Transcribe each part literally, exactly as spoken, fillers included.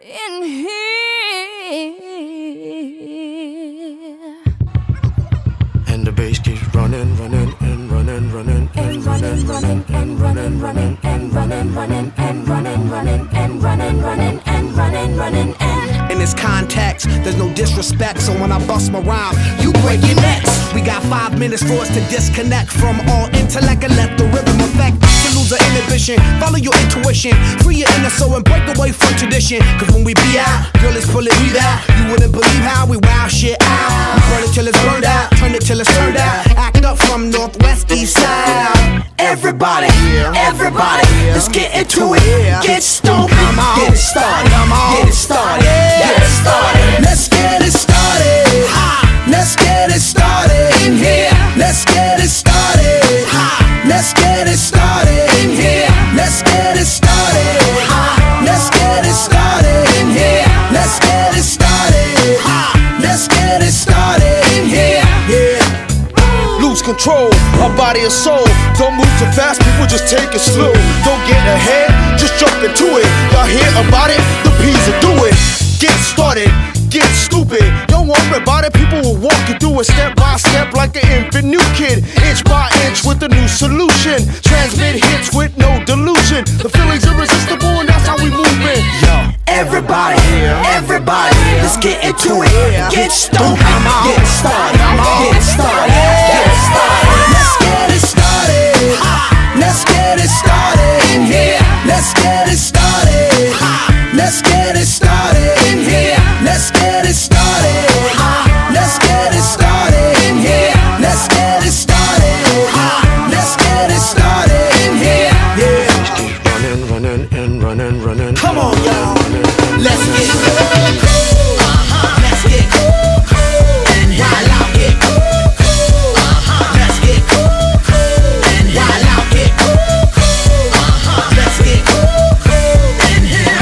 in here. And the bass keeps running, running, and running, running, and running, running, and running, running, and running, running, and running, running, and running, running, and running, running, and in this context, there's no disrespect, so when I bust my rhyme, you break your necks. We got five minutes for us to disconnect from all intellect and let the rhythm affect. To lose our inhibition, follow your intuition, free your inner soul and break away from tradition. Cause when we be out, girl, it's pulling me out. You wouldn't believe how we wow shit out. We burn it till it's burned out, turn it till it's turned out. Act up from northwest, east side. Everybody, everybody, let's get into it. Get stoned, get it started, get it started, get it started. Let's get it started. Let's get it started in here. Let's get it started. Let's get it started in here. Let's get it started. Let's get it started in here. Let's get it started. Let's get it started in here. Yeah. Lose control, our body and soul. Don't move too fast, people just take it slow. Don't get ahead, just jump into it. Y'all hear about it? The P's will do it. Get started, get stupid. Don't worry about it, people will walk you through it step by step like an infant new kid. Inch by inch with a new solution. Transmit hits with no delusion. The feeling's irresistible and that's how we move it. Yo, everybody, everybody, let's get into it. Get stoned, get it started, get it started, get it started. Let's get it started. Let's get it started in here. Let's get it started. Let's get it started in here. Let's get it started. Let's get it started in here. Let's get it started. Let's get it started in here. Yeah. keep running, running, and running, running. Come on, y'all. Let's get cool, cool. Let's get cool, cool. And while I get cool, cool. Let's get cool, cool. And while I get cool, cool. Let's get cool, cool. And here.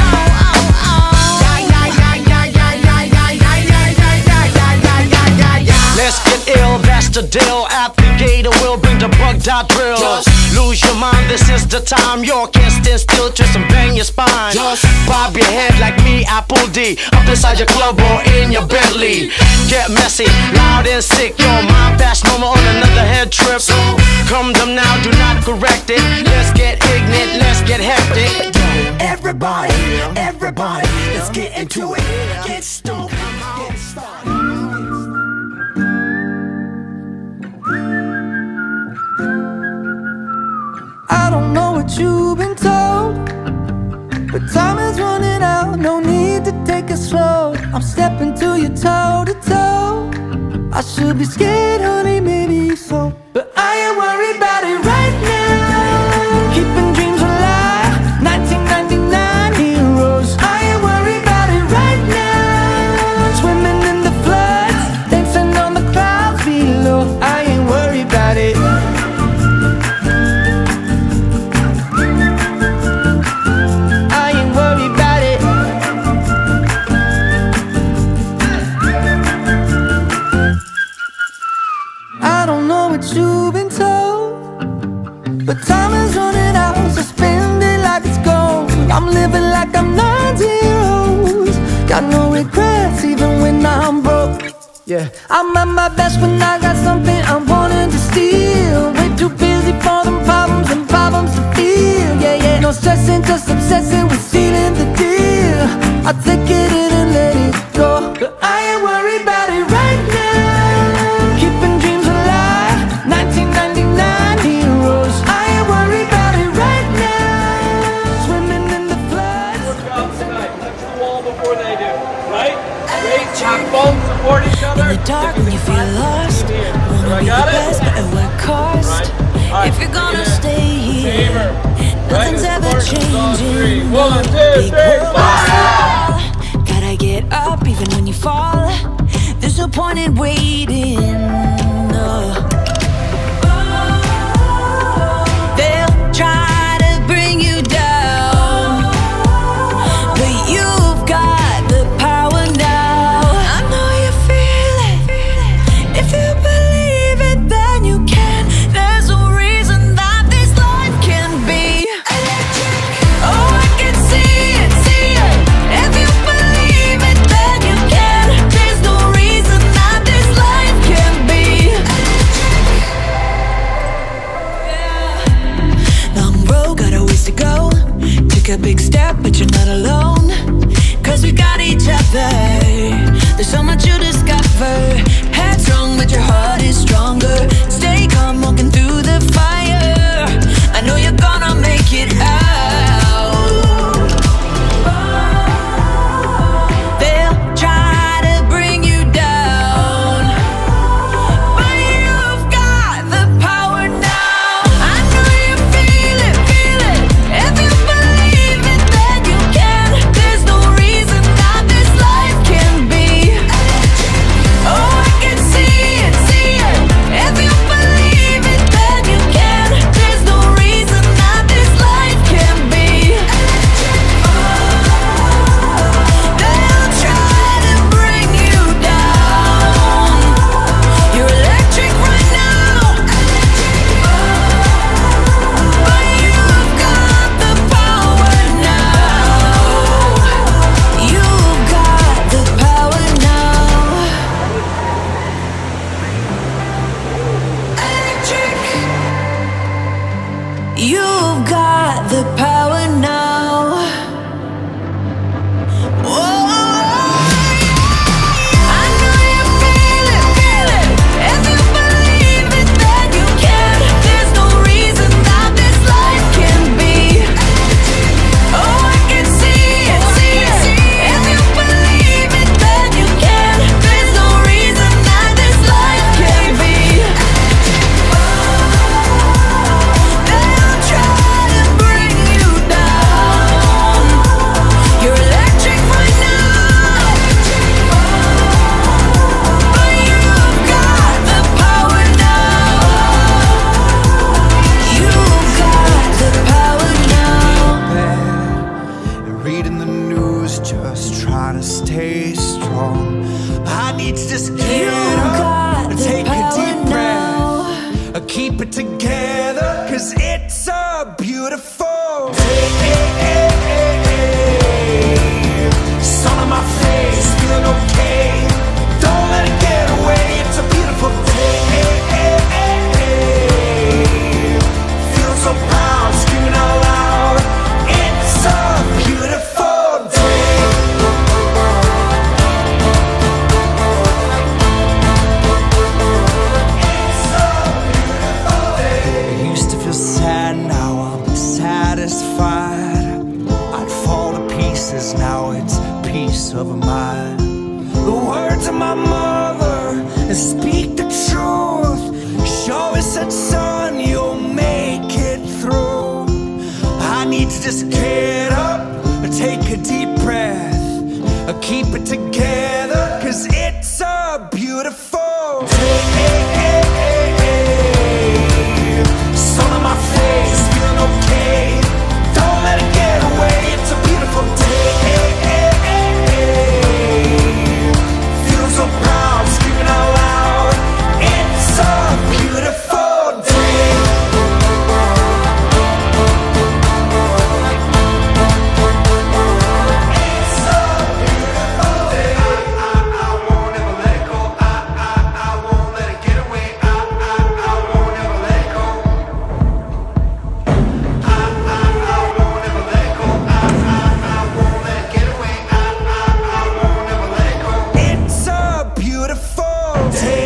Let's get ill, that's the deal. At the gate, we'll bring the bug dot drill. Just lose your mind, this is the time. You can't stand still, twist and bang your spine. Just bob your head like me, Apple D. Up inside your club or in your Bentley. Get messy, loud and sick. Your mind fast, no more on another head trip. So come them now, do not correct it. Let's get ignorant, let's get hectic. Everybody, everybody, let's get into it. Get stoned, get started. I don't know what you've been told, but time is running out, no need to take it slow. I'm stepping to you toe to toe. I should be scared, honey, maybe so, but I ain't worried about it right now. Keeping dreams alive, nineteen ninety-nine heroes. I ain't worried about it right now. Swimming in the floods, dancing on the clouds below. I ain't worried about it. You've been told, but time is running out, so spend it like it's gold. I'm living like I'm nine zeros. Got no regrets even when I'm broke. Yeah, I'm at my best when I got something I'm wanting to steal. Way too busy for them problems and problems to feel. Yeah, yeah, no stressing, just obsessing with sealing the deal. I take it in and let it go, but I ain't worried about it right now. Keeping dreams alive, nineteen ninety-nine heroes. I ain't worried about it right now. Swimming in the floods. Work out tonight. Touch the wall before they do. Right? Great. Cheekbones support each other. In the dark when you feel lost, wanna be the best, but at what cost? If you're gonna stay here, nothing's ever changing. One, two, three, four. Gotta get up even when you fall. There's no point in waiting. No. They'll try to bring you down, but you've got the power now. I know you feel it. If you believe it, then you can. There's a reason that this life can be electric. Oh, I can see it, see it. If you believe a big step, but you're not alone. Cause we got each other. There's so much you discover. Headstrong, but your heart is stronger. Stay calm, walking through the fire. I know you're gonna make it out. They'll try to bring you down, but you've got the power now. I know you feel it, feel it. If you believe it, then you can. There's no reason that this life can be. Oh, I can see it, see it. If you believe it, then you can. There's no reason that this life can be. They'll try to bring you down. You're electric right now, but you've got the power now. You've got the power now. Electric. You've got the power now. Whoa. I know you feel it, feel it. If you believe it, then you can. There's no reason that this life can be. Oh, I can see it, see it. If you believe it, then you can. There's no reason that this life can be. They'll try to bring you down. You're electric right now, but you've got the power now. You've got the power now. And reading the news, just trying to stay strong. I need to just get You've up got and the take a power deep now. breath. Uh, Keep it together, cause it's a beautiful day. Sun on my face, feeling okay. Don't let it get away, it's a beautiful day. Feel so proud, screaming out loud. It's a beautiful day. I used to feel sad, now I'm satisfied. I'd fall to pieces, now it's peace of mind. The words of my mother speak the truth. She always said, son, you'll make it through. I need to just get up, take a deep breath, keep it together, cause it's a beautiful day. Sun on my face, feeling okay. Don't let it get away, it's a beautiful day. Feel so proud, screaming out loud. It's a beautiful day. It's a beautiful day. I, I, I won't ever let it go. I, I, I won't let it get away. I, I, I won't ever let it go. I, I, I won't ever let it go. I, I, I won't let it get away. I, I, I won't ever let it go. It's a beautiful day.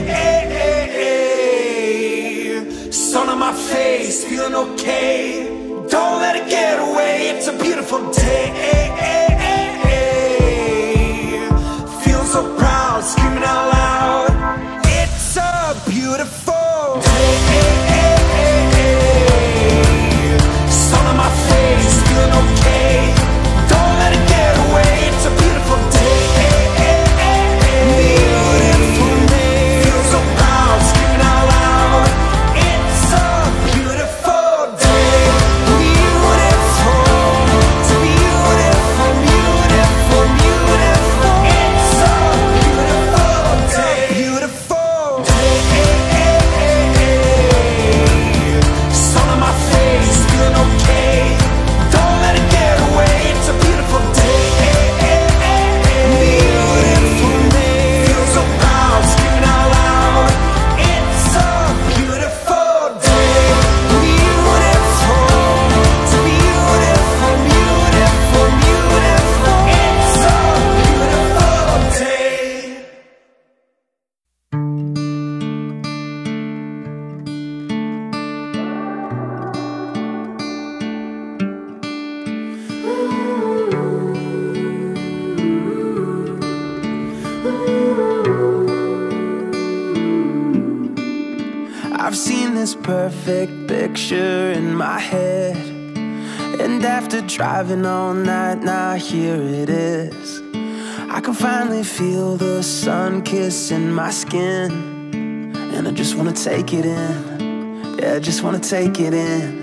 Sun on my face, feeling okay. Don't let it get away. It's a beautiful day. Feel so proud, screaming out loud. It's a beautiful day. Sun on my face, feeling okay. Don't let it get away. It's a beautiful day. Beautiful day. Feel so proud, screaming out loud. It's a beautiful day. Beautiful. It's beautiful. I've seen this perfect picture in my head, and after driving all night, now here it is. I can finally feel the sun kissing my skin, and I just wanna take it in. Yeah, I just wanna take it in.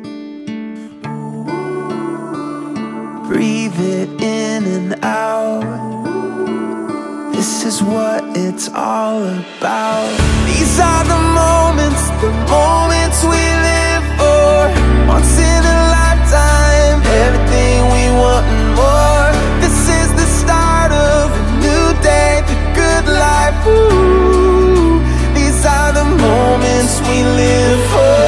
Breathe it in and out. This is what it's all about. These are the moments, the moments we live for. Once in a lifetime, everything we want and more. This is the start of a new day, the good life. Ooh, these are the moments we live for.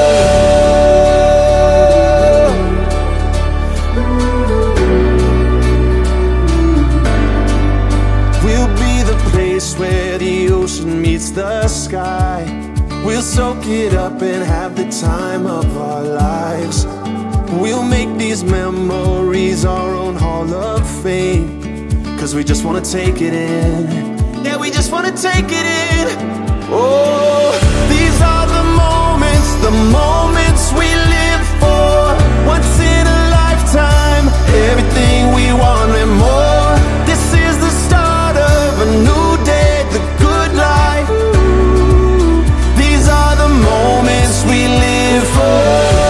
Where the ocean meets the sky, we'll soak it up and have the time of our lives. We'll make these memories our own hall of fame, 'cause we just wanna take it in. Yeah, we just wanna take it in. Oh, these are the moments, the moments we live for. Once in a lifetime, everything we want and more. This is the start of a new day, the good life. Ooh, these are the moments we live for.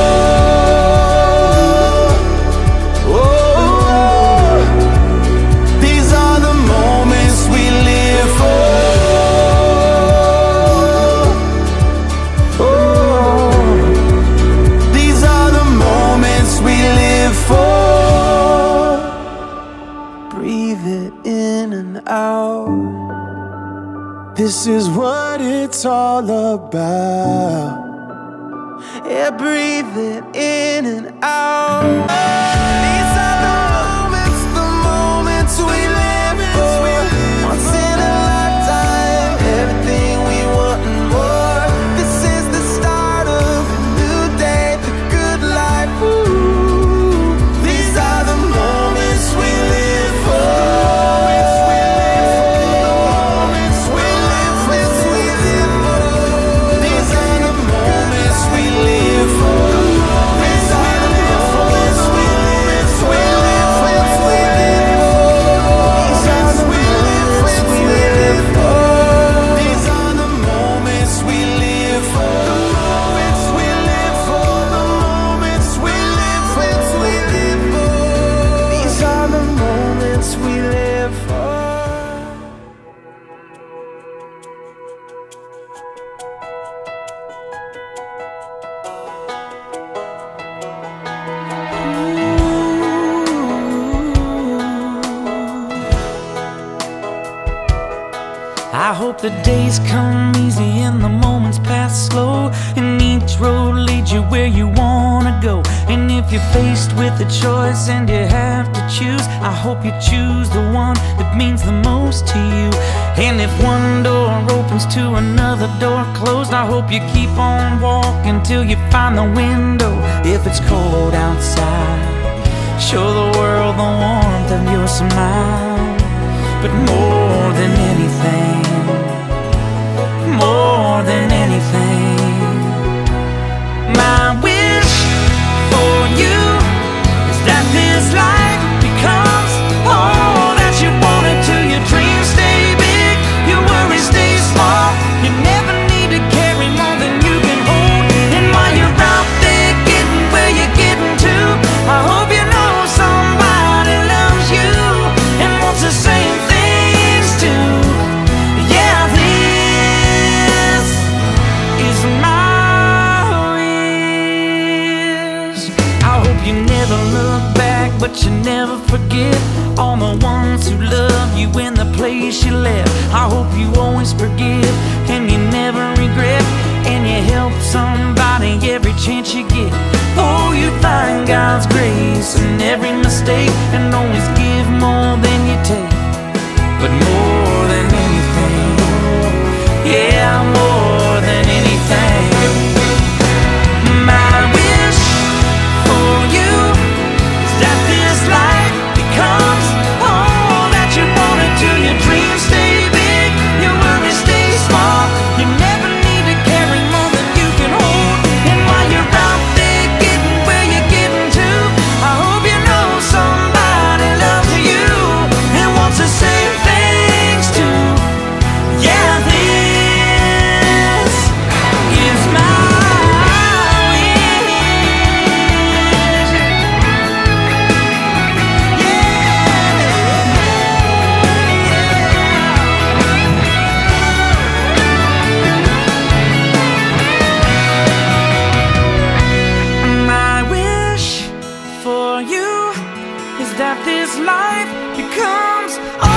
Oh, these are the moments we live for. Oh, these are the moments we live for. Breathe it in and out. This is what it's all about. Yeah, breathe it in and out. These are the moments, the moments we live for. Once in a lifetime, everything we want and more. This is the start of a new day, the good life. Ooh, these are the moments we live for. I hope the days come easy and the moments pass slow, and each road leads you where you wanna go. And if you're faced with a choice and you have to choose, I hope you choose the one that means the most to you. And if one door opens to another door closed, I hope you keep on walking till you find the window. If it's cold outside, show the world the warmth of your smile. But more than anything, more than anything, my wish for you is that this life becomes all that you want it to. Your dreams stay big, your worries stay small. You never need to carry more than you can hold. And while you're out there getting where you're getting to, I hope you know somebody loves you and wants the same things too. Yeah, this is my wish. I hope you never look back, but you never forget all the ones who love you in the place you left. I hope you always forgive and you never regret, and you help somebody every chance you get. Oh, you find God's grace in every mistake, and always give more than you take. But more than anything, yeah, more than anything, my wish for you is that this life becomes all that you want it to. Your dreams stay big, your worries stay small. You never need to carry more than you can for you is that this life becomes